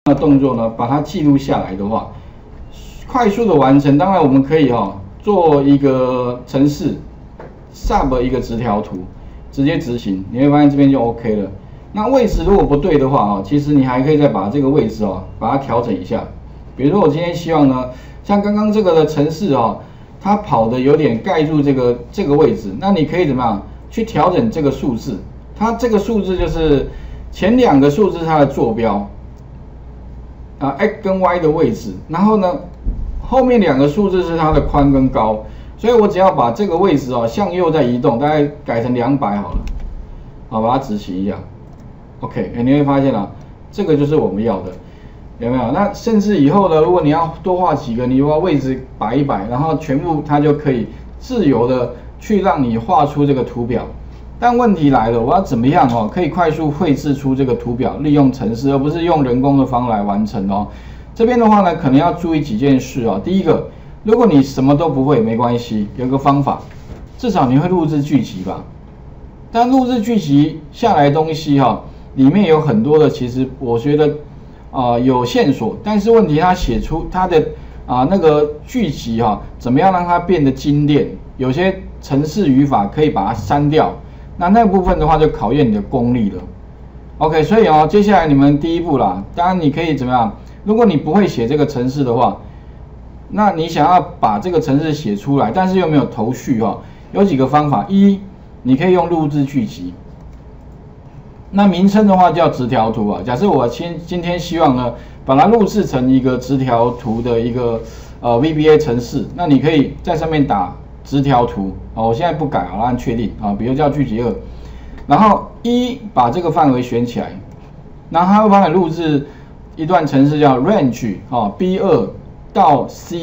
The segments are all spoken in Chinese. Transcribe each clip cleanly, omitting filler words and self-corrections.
的动作呢，把它记录下来的话，快速的完成。当然我们可以做一个程式 sub 一个直条图，直接执行，你会发现这边就 OK 了。那位置如果不对的话其实你还可以再把这个位置把它调整一下。比如说我今天希望呢，像刚刚这个的程式它跑的有点盖住这个位置，那你可以怎么样去调整这个数字？它这个数字就是前2个数字它的坐标，x 跟 y 的位置，然后呢后面2个数字是它的宽跟高，所以我只要把这个位置向右再移动，大概改成200好了，把它执行一下 ，OK， 你会发现这个就是我们要的。有没有？那甚至以后呢，如果你要多画几个，你把位置摆一摆，然后全部它就可以自由的去让你画出这个图表。但问题来了，我要怎么样可以快速绘制出这个图表？利用程式，而不是用人工的方法来完成这边的话呢，可能要注意几件事第一个，如果你什么都不会，没关系，有个方法，至少你会录制剧集吧。但录制剧集下来的东西里面有很多的，其实我觉得。有线索，但是问题它写出它的那个句集怎么样让它变得精炼？有些程式语法可以把它删掉，那部分的话就考验你的功力了。OK， 所以接下来你们第一步啦，当然你可以怎么样？如果你不会写这个程式的话，那你想要把这个程式写出来，但是又没有头绪有几个方法：一，你可以用录制句集。那名称的话叫直条图假设我今天希望呢，把它录制成一个直条图的一个VBA 程式，那你可以在上面打直条图我现在不改按确定比如叫句集2，然后把这个范围选起来，然后它会帮你录制一段程式叫 range B2 到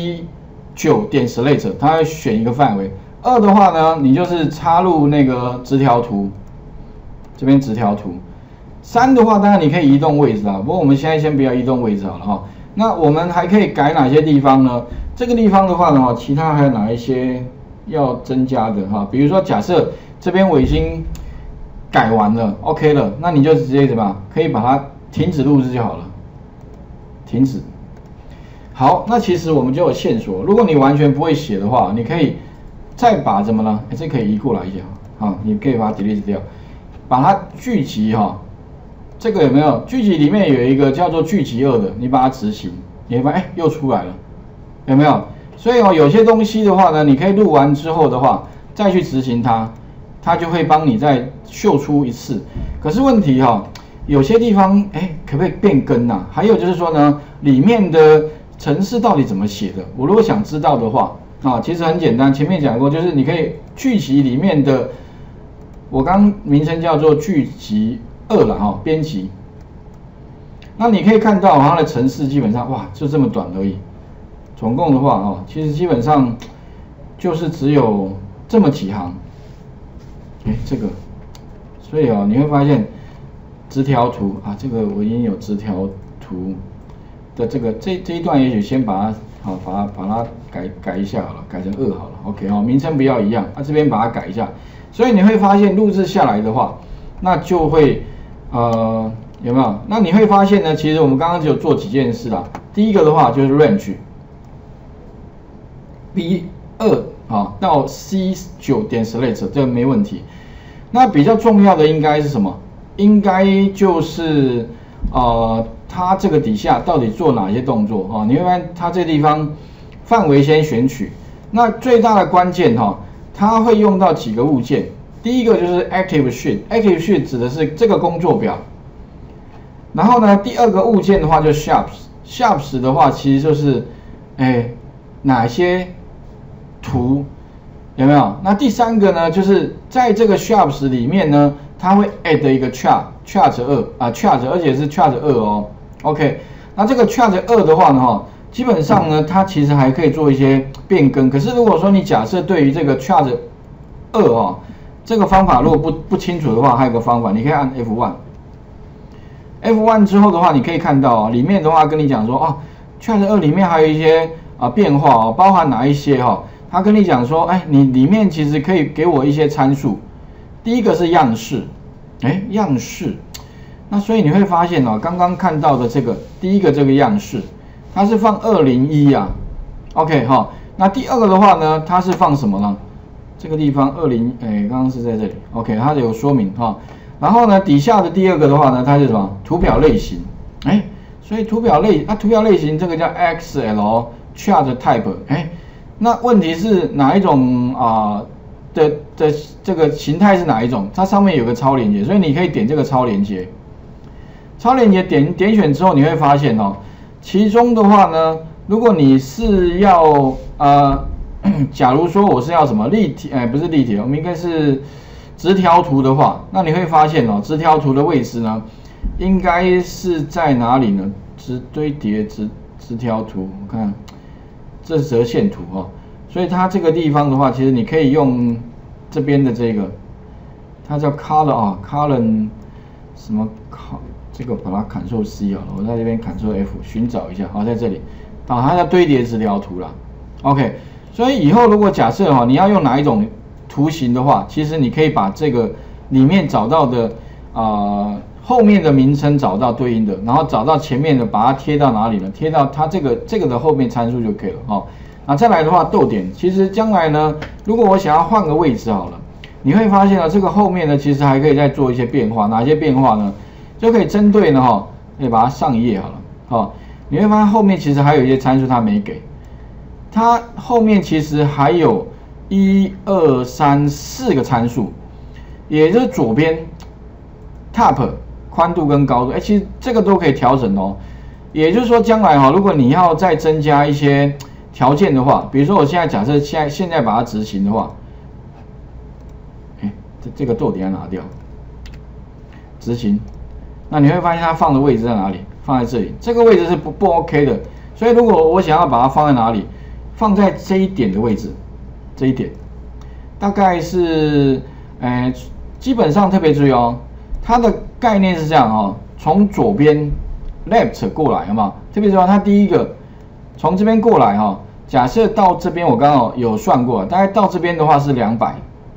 C9 点 select， 它会选一个范围。2的话呢，你就是插入那个直条图。这边直条图，3的话，当然你可以移动位置不过我们现在先不要移动位置好了那我们还可以改哪些地方呢？这个地方的话呢其他还有哪一些要增加的比如说假设这边我已经改完了 ，OK 了，那你就直接怎么样？可以把它停止录制就好了，停止。好，那其实我们就有线索。如果你完全不会写的话，你可以再把怎么呢？这可以移过来一下你可以把它 delete 掉。把它聚集这个有没有？聚集里面有一个叫做聚集2的，你把它执行，你会发现又出来了，有没有？所以有些东西的话呢，你可以录完之后的话，再去执行它，它就会帮你再秀出一次。可是问题有些地方可不可以变更还有就是说呢，里面的程式到底怎么写的？我如果想知道的话其实很简单，前面讲过，就是你可以聚集里面的。我刚名称叫做剧集2了编辑。那你可以看到它的程式基本上就这么短而已，总共的话其实基本上就是只有这么几行。这个，所以你会发现直条图这个我已经有直条图的这一段，也许先把它把它改一下好了，改成2好了 ，OK 名称不要一样，这边把它改一下。所以你会发现录制下来的话，那就会有没有？那你会发现呢，其实我们刚刚只有做几件事啦。第一个的话就是 range B2 到 C9 点 select， 这个没问题。那比较重要的应该是什么？应该就是它这个底下到底做哪些动作你会发现它这地方范围先选取，那最大的关键它会用到几个物件。第一个就是 Active Sheet，Active Sheet 指的是这个工作表。然后呢，第2个物件的话就是 Sharps 的话其实就是哪些图有没有？那第3个呢，就是在这个 Sharps 里面呢，它会 add 一个 Chart 2Chart， 而且是 Chart 2OK， 那这个 Chart 2的话呢基本上呢，它其实还可以做一些变更。可是如果说你假设对于这个 Chart 2这个方法如果不清楚的话，还有个方法，你可以按 F1。F1 之后的话，你可以看到里面的话跟你讲说Chart 2里面还有一些变化包含哪一些他跟你讲说，你里面其实可以给我一些参数。第一个是样式，样式， 那所以你会发现哦，刚刚看到的这个第一个这个样式，它是放201啊 ，OK 哈。那第二个的话呢，它是放什么呢？这个地方20，刚刚是在这里 ，OK， 它有说明哈。然后呢，底下的第二个的话呢，它是什么？图表类型，所以图表类型这个叫 XL Chart Type， 那问题是哪一种的这个形态是哪一种？它上面有个超连结，所以你可以点这个超连结。超连结点选之后，你会发现哦，其中的话呢，如果你是要假如说我是要什么立体，不是立体，我们应该是直条图的话，那你会发现哦，直条图的位置呢，应该是在哪里呢？堆叠直条图，我看这是折线图哦，所以它这个地方的话，其实你可以用这边的这个，它叫 column 什么这个把它 Ctrl C 好了，我在这边 Ctrl F 寻找一下，好，在这里，它叫堆叠直条图啦 ，OK， 所以以后如果假设你要用哪一种图形的话，其实你可以把这个里面找到的后面的名称找到对应的，然后找到前面的，把它贴到哪里呢？贴到它这个的后面参数就可以了哈。那再来的话，逗点，其实将来呢，如果我想要换个位置好了，你会发现呢，这个后面呢，其实还可以再做一些变化。哪些变化呢？就可以针对呢可以把它上一页好了，你会发现后面其实还有一些参数它没给，它后面其实还有1、2、3、4个参数，也就是左边 top 宽度跟高度，其实这个都可以调整哦。也就是说，将来如果你要再增加一些条件的话，比如说我现在假设现在把它执行的话，这个逗点要拿掉，执行。那你会发现它放的位置在哪里？放在这里，这个位置是不 OK 的。所以如果我想要把它放在哪里，放在这一点的位置，这一点，大概是，基本上特别注意哦，它的概念是这样哦，从左边 left 过来，好不好？特别注意它第一个从这边过来假设到这边我刚好有算过，大概到这边的话是200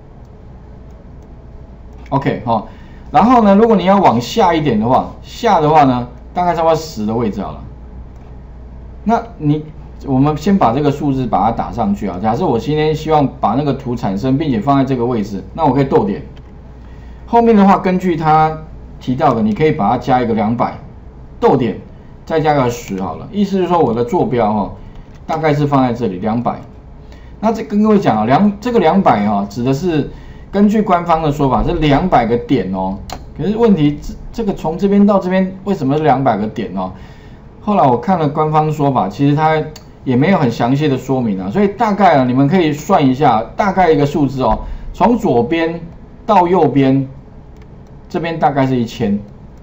，OK 然后呢，如果你要往下一点的话，下的话呢，大概差不多10的位置好了。那我们先把这个数字把它打上去啊。假设我今天希望把那个图产生，并且放在这个位置，那我可以逗点。后面的话，根据它提到的，你可以把它加一个200，逗点，再加个10好了。意思是说，我的坐标大概是放在这里200。那这跟各位讲这个200指的是。根据官方的说法是200个点哦，可是问题这个从这边到这边为什么是200个点哦？后来我看了官方说法，其实它也没有很详细的说明啊，所以大概你们可以算一下，大概一个数字哦，从左边到右边，这边大概是1000，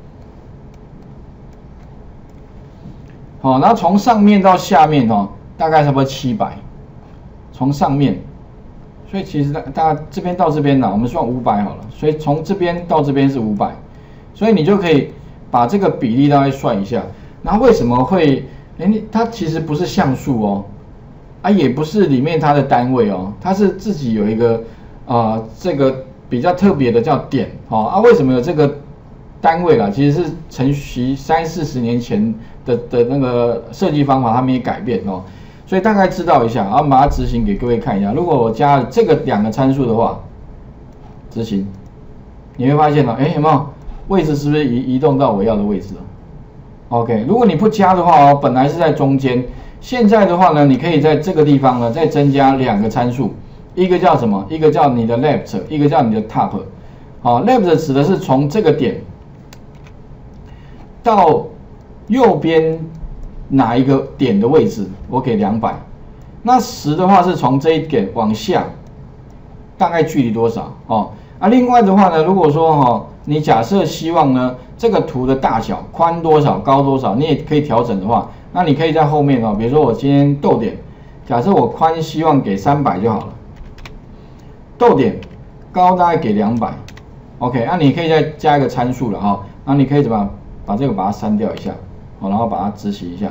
然后从上面到下面大概差不多700，从上面。所以其实大家这边到这边呢，我们算500好了。所以从这边到这边是500，所以你就可以把这个比例大概算一下。那为什么会？它其实不是像素哦，也不是里面它的单位哦，它是自己有一个这个比较特别的叫点为什么有这个单位啦？其实是承袭30-40年前的那个设计方法，它没改变哦。所以大概知道一下，然后把它执行给各位看一下。如果我加了这个2个参数的话，执行，你会发现有没有位置是不是移动到我要的位置了 ？OK， 如果你不加的话本来是在中间，现在的话呢，你可以在这个地方呢再增加2个参数，一个叫什么？一个叫你的 left， 一个叫你的 top。left 指的是从这个点到右边。哪一个点的位置，我给200。那10的话是从这一点往下，大概距离多少另外的话呢，如果说你假设希望呢这个图的大小宽多少高多少，你也可以调整的话，那你可以在后面比如说我今天逗点，假设我宽希望给300就好了，逗点高大概给200 ，OK， 那你可以再加一个参数了那你可以怎么把这个把它删掉一下。然后把它执行一下，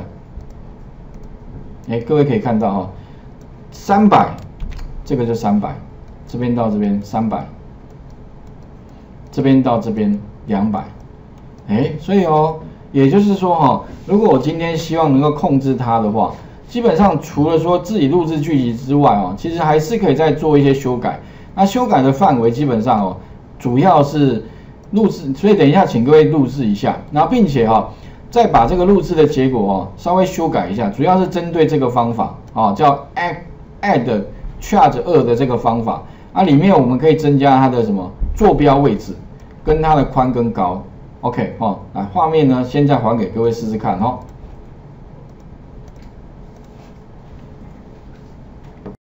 各位可以看到300，这个就300，这边到这边300，这边到这边200， 所以也就是说如果我今天希望能够控制它的话，基本上除了说自己录制剧集之外其实还是可以再做一些修改。那修改的范围基本上主要是录制，所以等一下请各位录制一下，然后并且再把这个录制的结果稍微修改一下，主要是针对这个方法叫 add charge 2的这个方法。里面我们可以增加它的什么坐标位置跟它的宽跟高。OK 来画面呢，现在还给各位试试看